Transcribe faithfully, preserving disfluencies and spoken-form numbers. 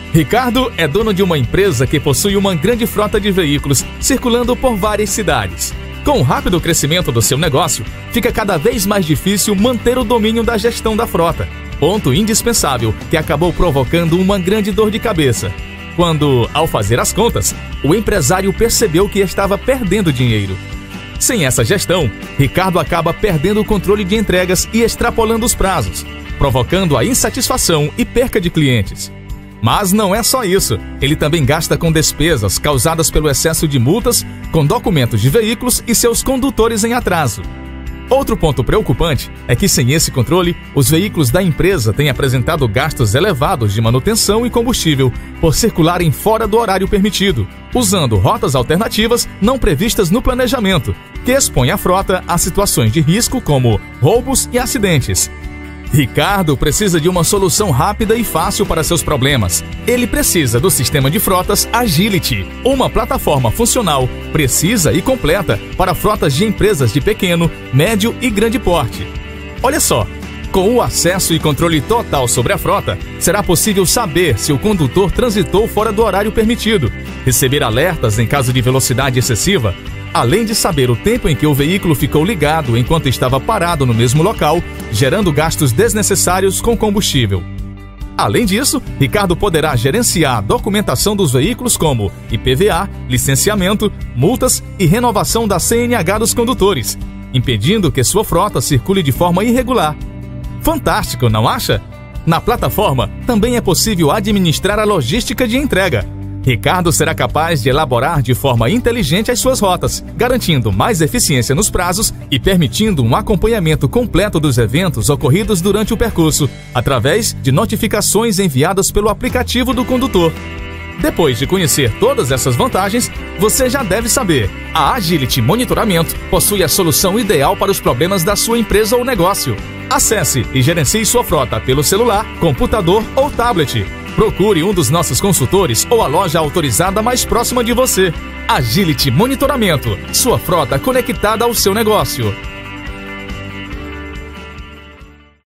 Ricardo é dono de uma empresa que possui uma grande frota de veículos circulando por várias cidades. Com o rápido crescimento do seu negócio, fica cada vez mais difícil manter o domínio da gestão da frota, ponto indispensável que acabou provocando uma grande dor de cabeça. Quando, ao fazer as contas, o empresário percebeu que estava perdendo dinheiro. Sem essa gestão, Ricardo acaba perdendo o controle de entregas e extrapolando os prazos, provocando a insatisfação e perca de clientes. Mas não é só isso, ele também gasta com despesas causadas pelo excesso de multas, com documentos de veículos e seus condutores em atraso. Outro ponto preocupante é que, sem esse controle, os veículos da empresa têm apresentado gastos elevados de manutenção e combustível por circularem fora do horário permitido, usando rotas alternativas não previstas no planejamento, que expõe a frota a situações de risco como roubos e acidentes. Ricardo precisa de uma solução rápida e fácil para seus problemas. Ele precisa do sistema de frotas Agility, uma plataforma funcional, precisa e completa para frotas de empresas de pequeno, médio e grande porte. Olha só, com o acesso e controle total sobre a frota, será possível saber se o condutor transitou fora do horário permitido, receber alertas em caso de velocidade excessiva, além de saber o tempo em que o veículo ficou ligado enquanto estava parado no mesmo local, gerando gastos desnecessários com combustível. Além disso, Ricardo poderá gerenciar a documentação dos veículos como I P V A, licenciamento, multas e renovação da C N H dos condutores, impedindo que sua frota circule de forma irregular. Fantástico, não acha? Na plataforma, também é possível administrar a logística de entrega. Ricardo será capaz de elaborar de forma inteligente as suas rotas, garantindo mais eficiência nos prazos e permitindo um acompanhamento completo dos eventos ocorridos durante o percurso, através de notificações enviadas pelo aplicativo do condutor. Depois de conhecer todas essas vantagens, você já deve saber: a Agility Monitoramento possui a solução ideal para os problemas da sua empresa ou negócio. Acesse e gerencie sua frota pelo celular, computador ou tablet. Procure um dos nossos consultores ou a loja autorizada mais próxima de você. Agility Monitoramento, sua frota conectada ao seu negócio.